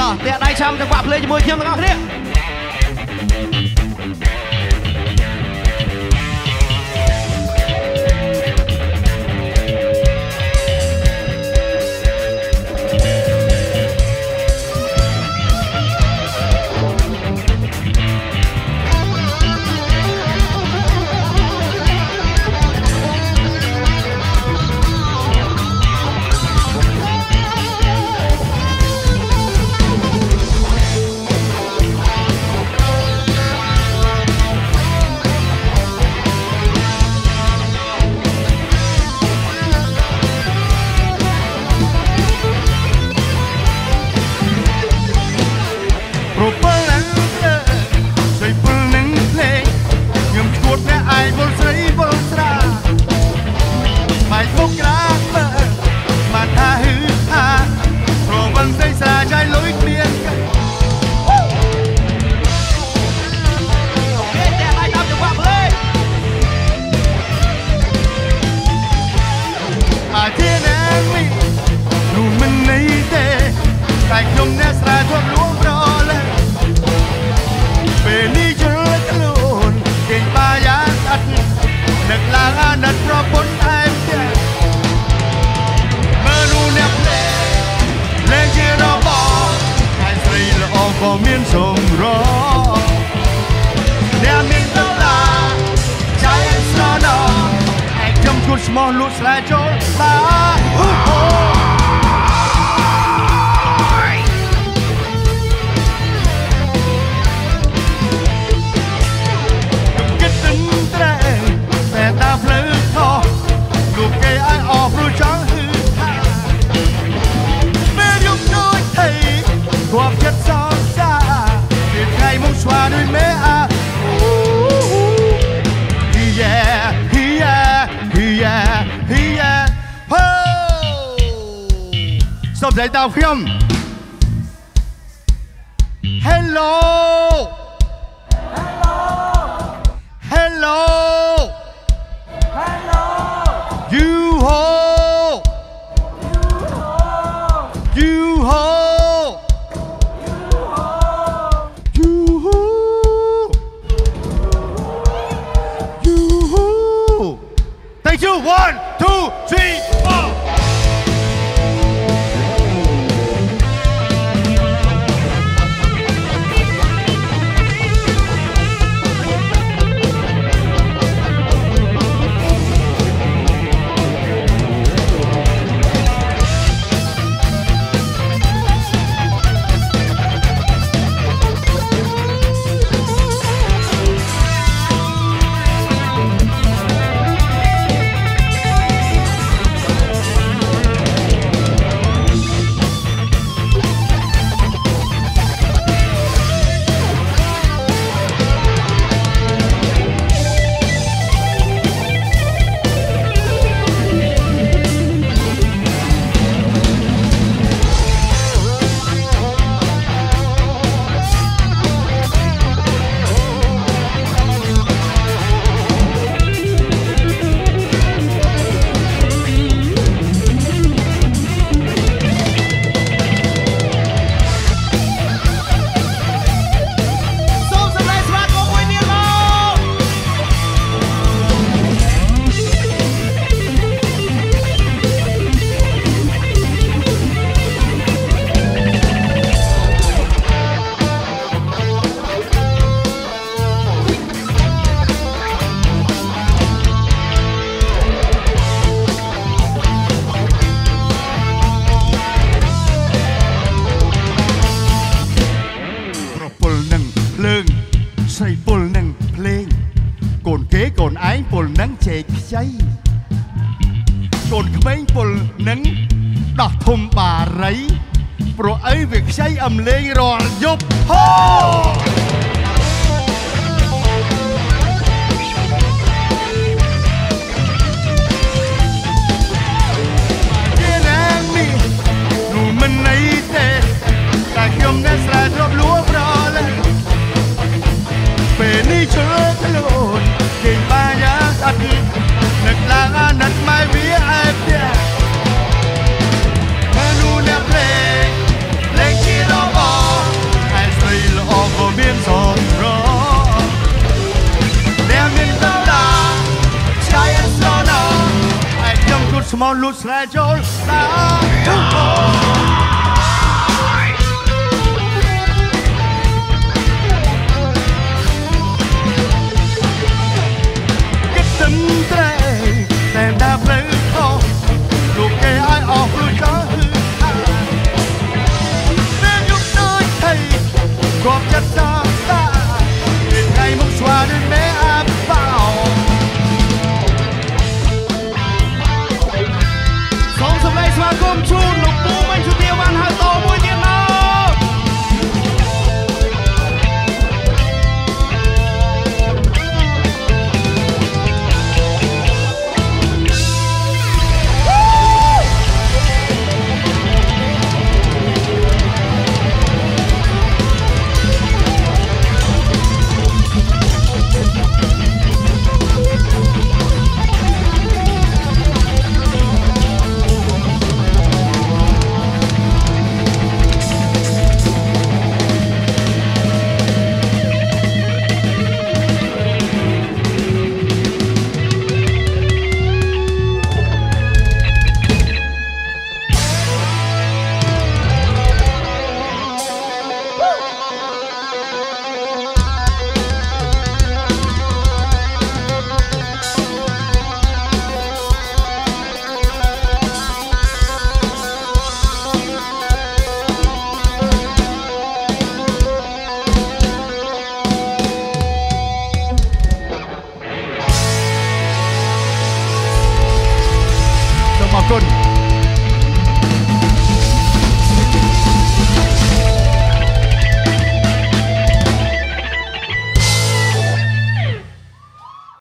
แต่ได้ช้ำจังหวะเพลงจะมวยเทียมทั้งนั้นเนี่ยSmall looks like your body. Kết tính tre,แต่ตาเพลิดทอลูกเกยไอออกรู้จังหือเมื่อยุคน้อยไทยความยัดซ้อนซาเด็ดไงมุ่งสว่าด้วยแม่อาStop giải tàu phim. Hello. Hello. Hello. You ho. You ho. You ho. You ho. Thank you. 1, 2, 3, 4. Cồn khmênh bồn nắng đọc thùm bà rấy Pro ấy việc xây ẩm lên rồi giúp hô Trên em mi Nụ mình ấy thế Ta khiêm nét ra drop lúa rõ lên Về ni chớ cái lộn Kinh ba nhá thật Nực lang nực mai vía ai biết Hãy subscribe cho kênh Ghiền Mì Gõ để không bỏ lỡ មកលូតស្រែចូលដើ